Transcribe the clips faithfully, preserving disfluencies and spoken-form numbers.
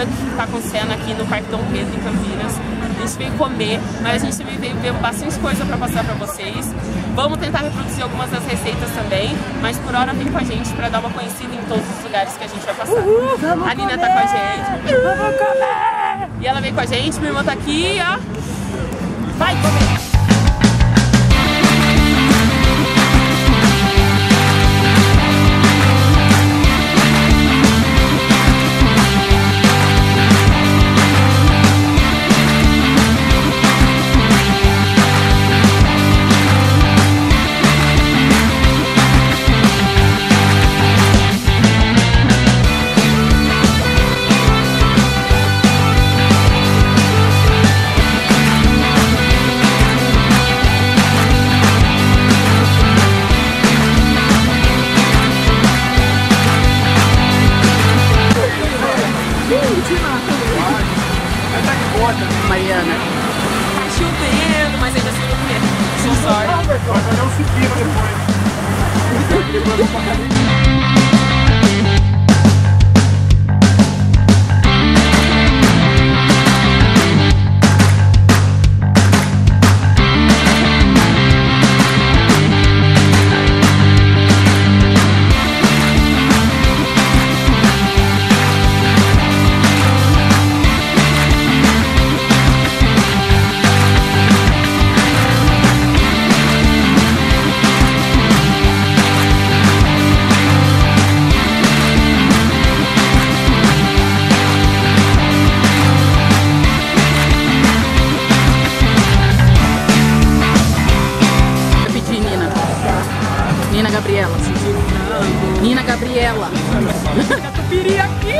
Truck que tá acontecendo aqui no Parque Dom Pedro, em Campinas. A gente veio comer, mas a gente também veio ver bastante coisa para passar para vocês. Vamos tentar reproduzir algumas das receitas também, mas por hora vem com a gente para dar uma conhecida em todos os lugares que a gente vai passar. Uhul, vamos a Nina comer. tá com a gente. Vamos comer! E ela veio com a gente, minha irmã tá aqui, ó. Vai comer! Mariana. Tá chovendo, mas ainda assim eu vou comer. Sou sorte. Vai fazer um suquinho depois. Nina Gabriela. Nina Gabriela. Catupiry aqui!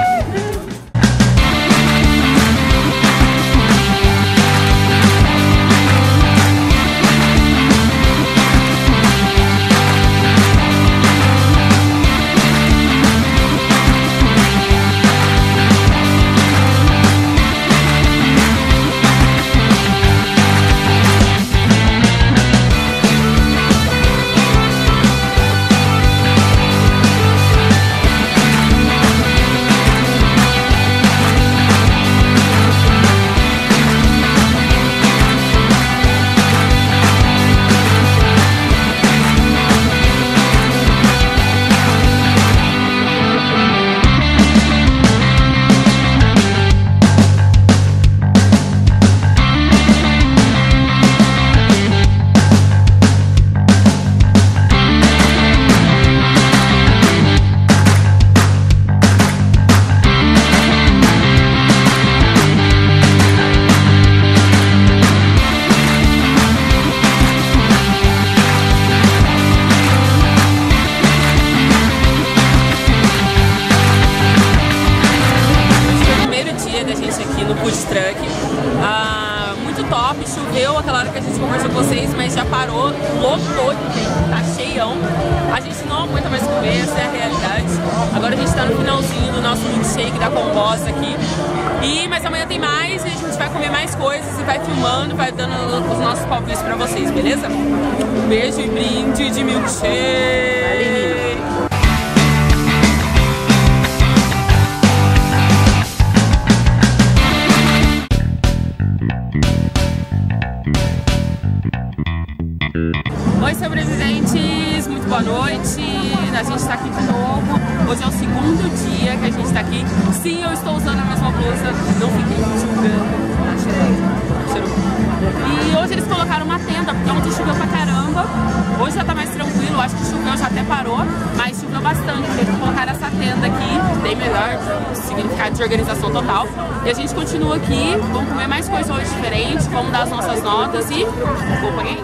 Ah, muito top, choveu aquela hora que a gente conversou com vocês, mas já parou, lotou de tempo, tá cheião. A gente não aguenta mais comer, essa é a realidade. Agora a gente tá no finalzinho do nosso milkshake da Combosa aqui. E, mas amanhã tem mais e a gente vai comer mais coisas e vai filmando, vai dando os nossos palpites pra vocês, beleza? Um beijo e brinde de milkshake! Oi, sobreviventes, muito boa noite. A gente tá aqui de novo. Hoje é o segundo dia que a gente tá aqui. Sim, eu estou usando a mesma blusa. Não fiquei julgando. Tá cheirando. E hoje eles colocaram uma tenda, porque ontem choveu pra caramba. Hoje já tá mais tranquilo, acho que choveu, já até parou, mas choveu bastante. Eles colocaram essa tenda aqui, bem melhor, significado de organização total. E a gente continua aqui, vamos comer mais coisas hoje diferentes, vamos dar as nossas notas e acompanhem.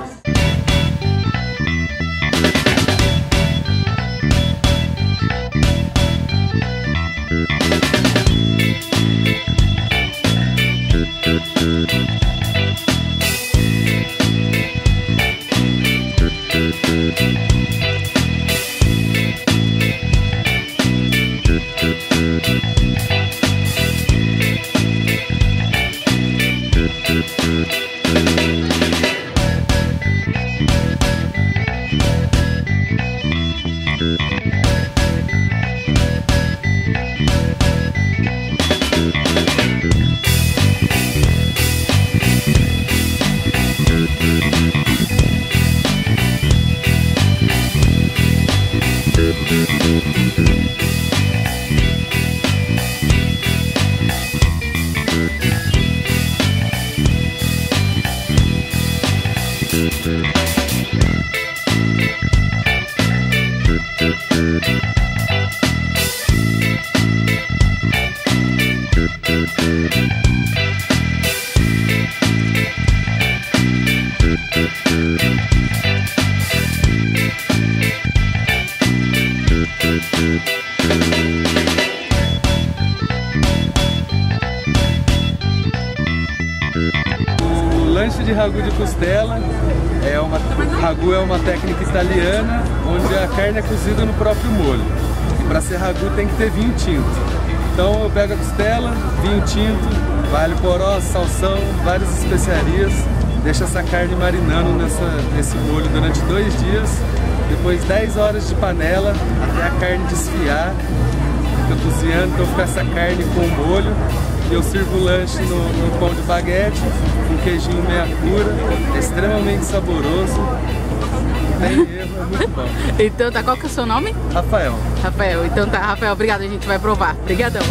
O lanche de ragu de costela é uma ragu é uma técnica italiana onde a carne é cozida no próprio molho. E para ser ragu tem que ter vinho tinto. Então eu pego a costela, vinho tinto, alho poró, salsão, várias especiarias, deixo essa carne marinando nessa, nesse molho durante dois dias. Depois dez horas de panela até a carne desfiar, fica cozinhando, então fica essa carne com o molho. E eu sirvo o lanche no, no pão de baguete, com queijinho meia cura, é extremamente saboroso, não tem erro, é muito bom. Então tá, qual que é o seu nome? Rafael. Rafael, então tá, Rafael, obrigado, a gente vai provar. Obrigadão.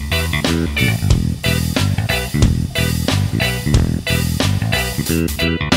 Thank you.